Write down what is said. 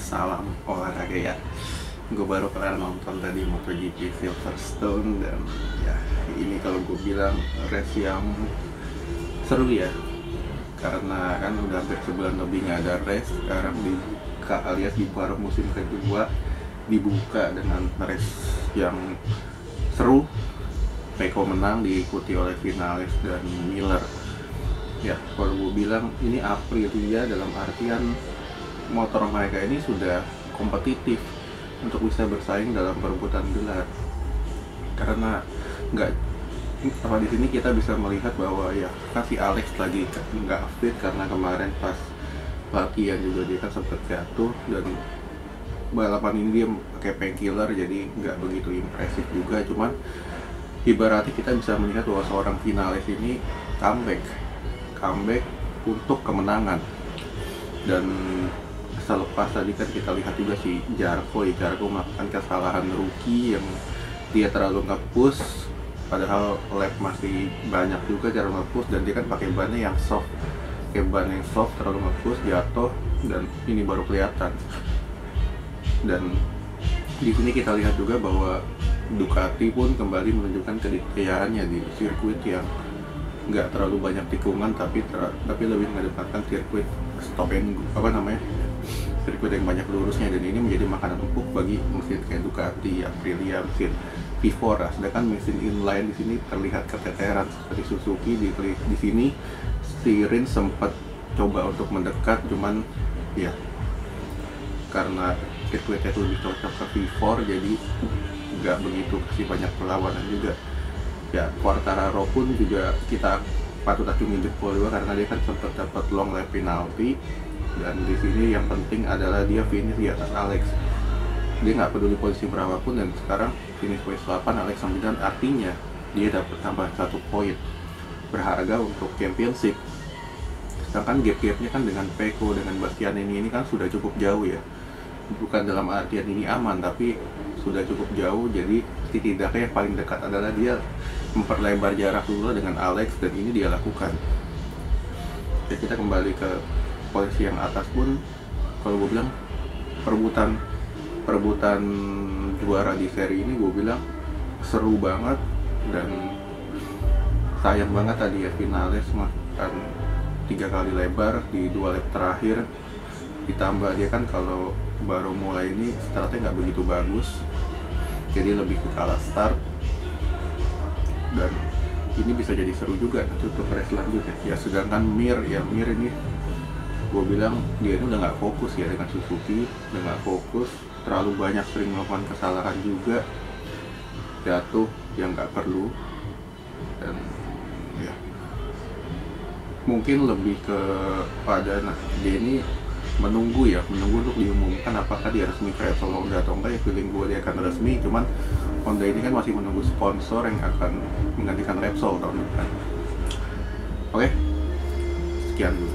salam olahraga ya. Gue baru kelar nonton tadi MotoGP Silverstone dan ya ini kalau gue bilang race yang seru ya, karena kan udah hampir sebulan lebih nggak ada race. Sekarang dibuka alias di paruh musim kedua dibuka dengan race yang seru. Peko menang diikuti oleh finalis dan Miller. Ya kalau gue bilang ini Aprilia dalam artian motor mereka ini sudah kompetitif untuk bisa bersaing dalam perebutan gelar, karena di sini kita bisa melihat bahwa ya kan si Alex lagi nggak fit karena kemarin pas latihan juga dia kan sempat jatuh, dan balapan ini dia pakai painkiller jadi nggak begitu impresif juga. Cuman ibaratnya kita bisa melihat bahwa seorang finalis ini comeback untuk kemenangan. Dan selepas tadi kan kita lihat juga si Zarco melakukan kesalahan rookie yang dia terlalu nge-push, padahal lap masih banyak juga cara nge-push, dan dia kan pakai ban yang soft, terlalu nge-push, jatuh, dan ini baru kelihatan. Dan di sini kita lihat juga bahwa Ducati pun kembali menunjukkan kedikdayaannya di sirkuit yang nggak terlalu banyak tikungan, tapi lebih mengedepankan sirkuit sirkuit yang banyak lurusnya, dan ini menjadi makanan empuk bagi mesin kayak Ducati, Aprilia, mesin V4. Sedangkan mesin inline di sini terlihat keteteran seperti Suzuki. Di sini si Rins sempat coba untuk mendekat, cuman ya karena sirkuitnya itu lebih cocok ke V4 jadi nggak begitu kasih banyak perlawanan juga. Ya Quartararo pun juga kita patut acungi jempol juga karena dia kan sempat dapat long lap penalty, dan di sini yang penting adalah dia finish di atas Alex. Dia nggak peduli posisi berapapun, dan sekarang finish poin 8, Alex 9, artinya dia dapat tambah 1 poin berharga untuk championship. Sedangkan gap-gapnya kan dengan Pecco, dengan Bastianini ini kan sudah cukup jauh ya, bukan dalam artian ini aman, tapi sudah cukup jauh. Jadi setidaknya yang paling dekat adalah dia memperlebar jarak dulu dengan Alex, dan ini dia lakukan. Jadi kita kembali ke posisi yang atas pun, kalau gue bilang perebutan juara di seri ini gue bilang seru banget, dan sayang banget tadi ya finalis makan 3 kali lebar di 2 lap terakhir, ditambah dia kan kalau baru mulai ini startnya nggak begitu bagus, jadi lebih ke kalah start, dan ini bisa jadi seru juga nanti untuk race selanjutnya ya. Sedangkan Mir ini gue bilang dia ini udah nggak fokus ya dengan Suzuki, udah nggak fokus, terlalu banyak sering melakukan kesalahan juga, jatuh yang nggak perlu, dan ya mungkin lebih kepada dia ini menunggu untuk diumumkan apakah dia resmi ke Repsol Honda atau enggak. Ya feeling gue dia akan resmi, cuman Honda ini kan masih menunggu sponsor yang akan menggantikan Repsol tahun depan. Oke, sekian dulu.